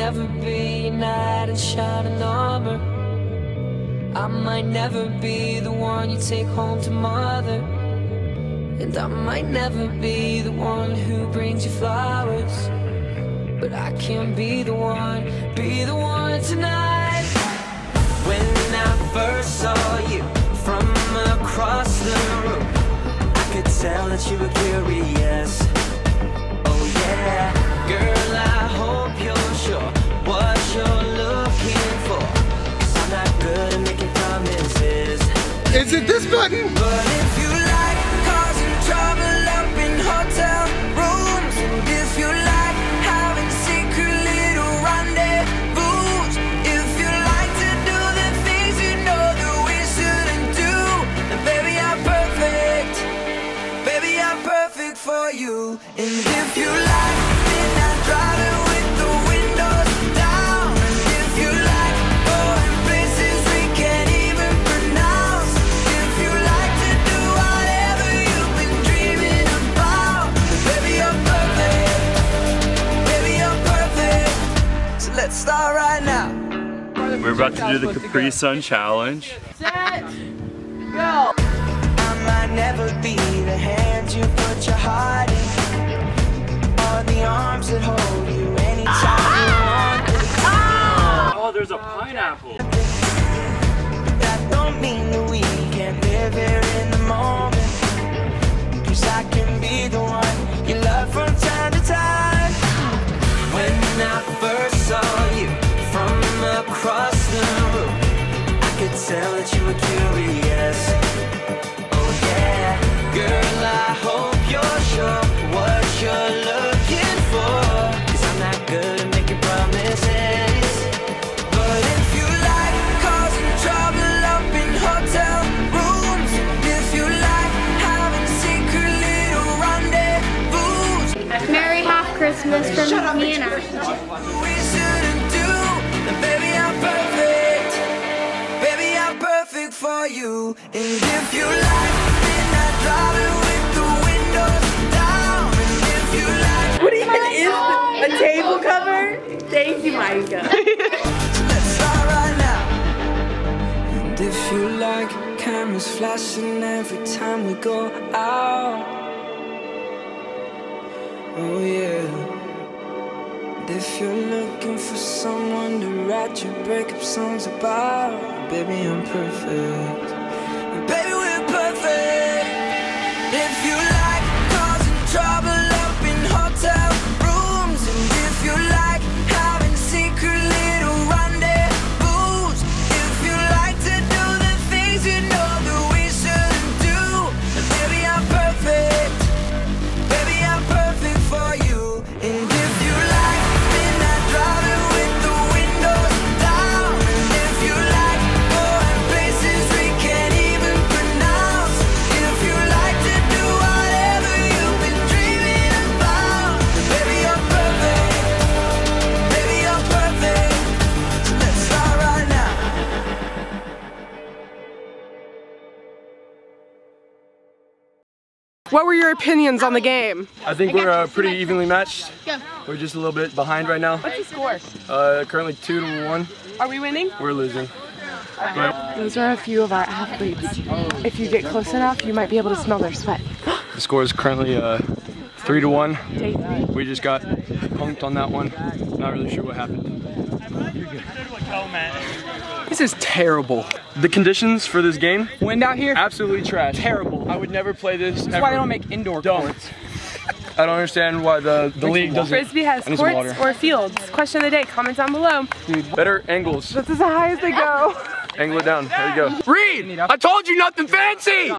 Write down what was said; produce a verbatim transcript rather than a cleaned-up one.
never be a knight in shining armor. I might never be the one you take home to mother. And I might never be the one who brings you flowers, but I can be the one, be the one tonight. When I first saw you from across the room, I could tell that you were curious. Oh yeah, girl, I hope you're sure what you're looking for, 'cause I'm not good at making promises. Is it this button? But if you like causing trouble up in hotel rooms, and if you like having secret little rendezvous, if you like to do the things you know that we shouldn't do, then baby, I'm perfect. Baby, I'm perfect for you. And if you like midnight driving with the windows down, and if you like going places we can't even pronounce, if you like to do whatever you've been dreaming about, then baby, you're perfect. Baby, you're perfect. So let's start right now. We're about to do the Capri Sun Challenge. Set, go! I might never be the hand you put your heart in, or the arms that hold you anytime you want it. Oh, there's a pineapple. But that don't mean that we can't live here in the moment, 'cause I can be the one you love from time to time. When I first saw you from across the room, I could tell that you were curious. Oh yeah, girl, I hope you're sure what you're looking for, 'cause I'm not good at making promises. But if you like causing trouble up in hotel rooms, and if you like having secret little rendezvous, Merry half Christmas from me and Ash. we shouldn't do, then baby, I'm perfect. Baby, I'm perfect for you. And if you like midnight driving with the windows down, and if you like, What even is a table cover? Thank you, Micah. let's start right now. And if you like cameras flashing every time we go out, oh yeah. And if you're looking for someone to write your breakup songs about, baby, I'm perfect. And baby, we're perfect. If you like causing trouble up in hotel rooms, and if you like having secret little rendezvous, if you like to do the things you know that we shouldn't do, then baby, I'm perfect. Baby, I'm perfect for you. And if you like midnight driving with the windows down, and if you like going places we can't even pronounce, if you like to do whatever you've been dreaming about, then baby, you're perfect. Baby, you're perfect. So let's start right now. What were your opinions on the game? I think we're uh, pretty evenly matched. We're just a little bit behind right now. What's the score? Uh, currently two to one. Are we winning? We're losing. Those are a few of our athletes. If you get close enough, you might be able to smell their sweat. The score is currently uh, three to one. We just got punked on that one. Not really sure what happened. This is terrible. The conditions for this game? Wind out here? Absolutely trash. Terrible. I would never play this. That's why they don't make indoor courts. I don't understand why the, the league doesn't. Frisbee has I need some courts water. or fields? Question of the day, comment down below. Dude, better angles. That's as high as they go. Angle it down. There you go. Reed! I told you nothing fancy!